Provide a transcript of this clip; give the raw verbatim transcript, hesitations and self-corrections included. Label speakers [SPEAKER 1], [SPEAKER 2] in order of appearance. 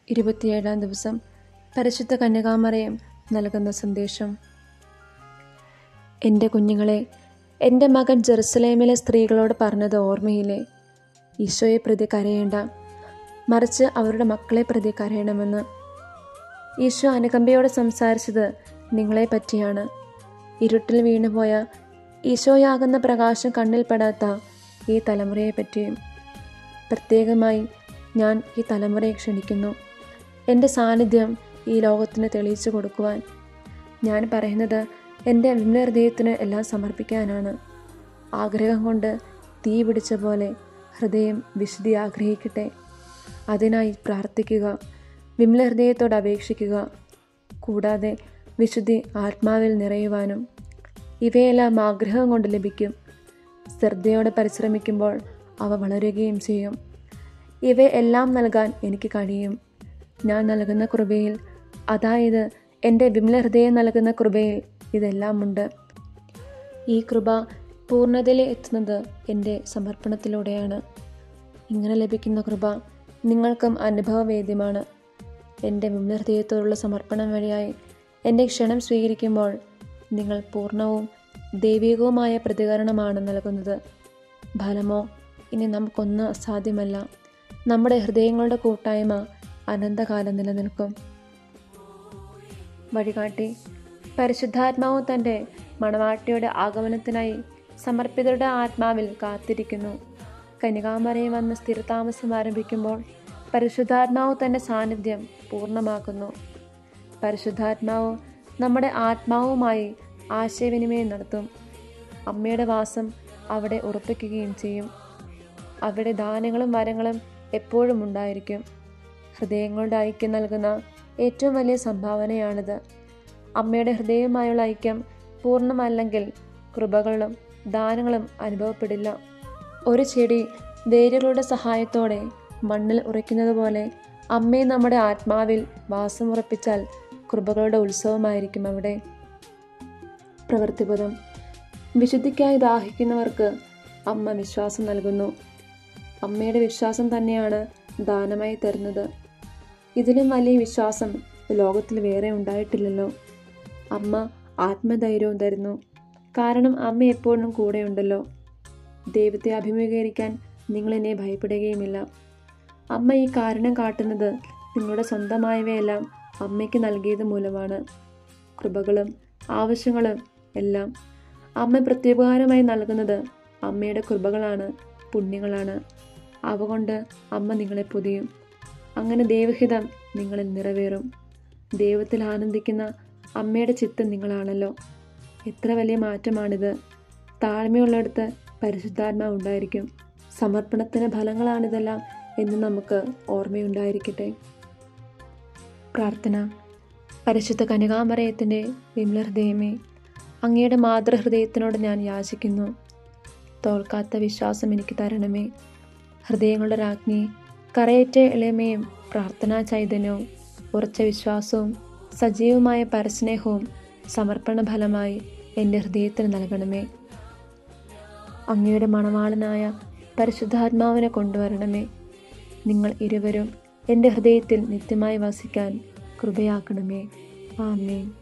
[SPEAKER 1] ഇരുപത്തിയേഴാം ദിവസം പരിശുദ്ധ കന്യകാമറിയം നൽകുന്ന സന്ദേശം. എൻ്റെ കുഞ്ഞുങ്ങളെ, എൻ്റെ മകൻ ജെറുസലേമിലെ സ്ത്രീകളോട് പറഞ്ഞത് ഓർമ്മയില്ലേ? ഈശോയെ പ്രതി കരയേണ്ട, മറിച്ച് അവരുടെ മക്കളെ പ്രതി കരയണമെന്ന്. ഈശോ അനുകമ്പയോടെ സംസാരിച്ചത് നിങ്ങളെ പറ്റിയാണ്. ഇരുട്ടിൽ വീണുപോയ ഈശോയാകുന്ന പ്രകാശം കണ്ണിൽപ്പെടാത്ത ഈ തലമുറയെ പറ്റിയും. പ്രത്യേകമായി ഞാൻ ഈ തലമുറയെ ക്ഷണിക്കുന്നു, എൻ്റെ സാന്നിധ്യം ഈ ലോകത്തിന് തെളിയിച്ചു കൊടുക്കുവാൻ. ഞാൻ പറയുന്നത് എൻ്റെ വിമല ഹൃദയത്തിന് എല്ലാം സമർപ്പിക്കാനാണ്. ആഗ്രഹം കൊണ്ട് തീ പിടിച്ച പോലെ ഹൃദയം വിശുദ്ധി ആഗ്രഹിക്കട്ടെ. അതിനായി പ്രാർത്ഥിക്കുക, വിമല ഹൃദയത്തോട് അപേക്ഷിക്കുക. കൂടാതെ വിശുദ്ധി ആത്മാവിൽ നിറയുവാനും. ഇവയെല്ലാം ആഗ്രഹം കൊണ്ട് ലഭിക്കും. ശ്രദ്ധയോടെ പരിശ്രമിക്കുമ്പോൾ അവ വളരുകയും ചെയ്യും. ഇവയെല്ലാം നൽകാൻ എനിക്ക് കഴിയും. ഞാൻ നൽകുന്ന കൃപയിൽ, അതായത് എൻ്റെ വിമല ഹൃദയം നൽകുന്ന കൃപയിൽ ഇതെല്ലാമുണ്ട്. ഈ കൃപ പൂർണ്ണതയിൽ എത്തുന്നത് എൻ്റെ സമർപ്പണത്തിലൂടെയാണ്. ഇങ്ങനെ ലഭിക്കുന്ന കൃപ നിങ്ങൾക്കും അനുഭവവേദ്യമാണ്. എൻ്റെ വിമല ഹൃദയത്തോടുള്ള സമർപ്പണം വഴിയായി എൻ്റെ ക്ഷണം സ്വീകരിക്കുമ്പോൾ നിങ്ങൾ പൂർണ്ണവും ദൈവികവുമായ പ്രതികരണമാണ് നൽകുന്നത്. ഫലമോ ഇനി നമുക്കൊന്നും അസാധ്യമല്ല. നമ്മുടെ ഹൃദയങ്ങളുടെ കൂട്ടായ്മ അനന്തകാലം നിലനിൽക്കും. വഴികാട്ടി. പരിശുദ്ധാത്മാവ് തൻ്റെ മണവാട്ടിയുടെ ആഗമനത്തിനായി സമർപ്പിതരുടെ ആത്മാവിൽ കാത്തിരിക്കുന്നു. കന്യകാമറിയം വന്ന് സ്ഥിരതാമസം ആരംഭിക്കുമ്പോൾ പരിശുദ്ധാത്മാവ് തൻ്റെ സാന്നിധ്യം പൂർണ്ണമാക്കുന്നു. പരിശുദ്ധാത്മാവ് നമ്മുടെ ആത്മാവുമായി ആശയവിനിമയം നടത്തും. അമ്മയുടെ വാസം അവിടെ ഉറപ്പിക്കുകയും ചെയ്യും. അവിടെ ദാനങ്ങളും വരങ്ങളും എപ്പോഴും ഉണ്ടായിരിക്കും. ഹൃദയങ്ങളുടെ ഐക്യം നൽകുന്ന ഏറ്റവും വലിയ സംഭാവനയാണിത്. അമ്മയുടെ ഹൃദയവുമായുള്ള ഐക്യം പൂർണ്ണമല്ലെങ്കിൽ കൃപകളും ദാനങ്ങളും അനുഭവപ്പെടില്ല. ഒരു ചെടി വേരുകളുടെ സഹായത്തോടെ മണ്ണിൽ ഉറയ്ക്കുന്നത് പോലെ അമ്മയെ നമ്മുടെ ആത്മാവിൽ വാസമുറപ്പിച്ചാൽ കൃപകളുടെ ഉത്സവമായിരിക്കും അവിടെ. പ്രവൃത്തിപദം. വിശുദ്ധിക്കായി ദാഹിക്കുന്നവർക്ക് അമ്മ വിശ്വാസം നൽകുന്നു. അമ്മയുടെ വിശ്വാസം തന്നെയാണ് ദാനമായി തരുന്നത്. ഇതിലും വലിയ വിശ്വാസം ലോകത്തിൽ വേറെ ഉണ്ടായിട്ടില്ലല്ലോ. അമ്മ ആത്മധൈര്യവും തരുന്നു. കാരണം അമ്മ എപ്പോഴും കൂടെയുണ്ടല്ലോ. ദൈവത്തെ അഭിമുഖീകരിക്കാൻ നിങ്ങളെന്നെ ഭയപ്പെടുകയുമില്ല. അമ്മ ഈ കാരണം കാട്ടുന്നത് നിങ്ങളുടെ സ്വന്തമായവയെല്ലാം അമ്മയ്ക്ക് നൽകിയത് മൂലമാണ്. കൃപകളും ആവശ്യങ്ങളും എല്ലാം അമ്മ പ്രത്യുപകാരമായി നൽകുന്നത് അമ്മയുടെ കൃപകളാണ്, പുണ്യങ്ങളാണ്. അവ കൊണ്ട് അമ്മ നിങ്ങളെ പൊതിയും. അങ്ങനെ ദൈവഹിതം നിങ്ങളിൽ നിറവേറും. ദൈവത്തിൽ ആനന്ദിക്കുന്ന അമ്മയുടെ ചിത്തം നിങ്ങളാണല്ലോ. എത്ര വലിയ മാറ്റമാണിത്! താഴ്മയുള്ളിടത്ത് പരിശുദ്ധാത്മാവ് ഉണ്ടായിരിക്കും. സമർപ്പണത്തിന് ഫലങ്ങളാണിതെല്ലാം എന്ന് നമുക്ക് ഓർമ്മയുണ്ടായിരിക്കട്ടെ. പ്രാർത്ഥന. പരിശുദ്ധ കന്യകാമറിയത്തിൻ്റെ വിമല ഹൃദയമേ, അങ്ങയുടെ മാതൃഹൃദയത്തിനോട് ഞാൻ യാചിക്കുന്നു. തോൽക്കാത്ത വിശ്വാസം എനിക്ക് തരണമേ. ഹൃദയങ്ങളുടെ രാജ്ഞി, കറയേറ്റ എളിമയും പ്രാർത്ഥനാ ചൈതന്യവും ഉറച്ച വിശ്വാസവും സജീവമായ പരസ്നേഹവും സമർപ്പണ ഫലമായി എൻ്റെ ഹൃദയത്തിന് നൽകണമേ. അങ്ങയുടെ മണവാളനായ പരിശുദ്ധാത്മാവിനെ കൊണ്ടുവരണമേ. നിങ്ങൾ ഇരുവരും എൻ്റെ ഹൃദയത്തിൽ നിത്യമായി വസിക്കാൻ കൃപയാക്കണമേ. ആമേൻ.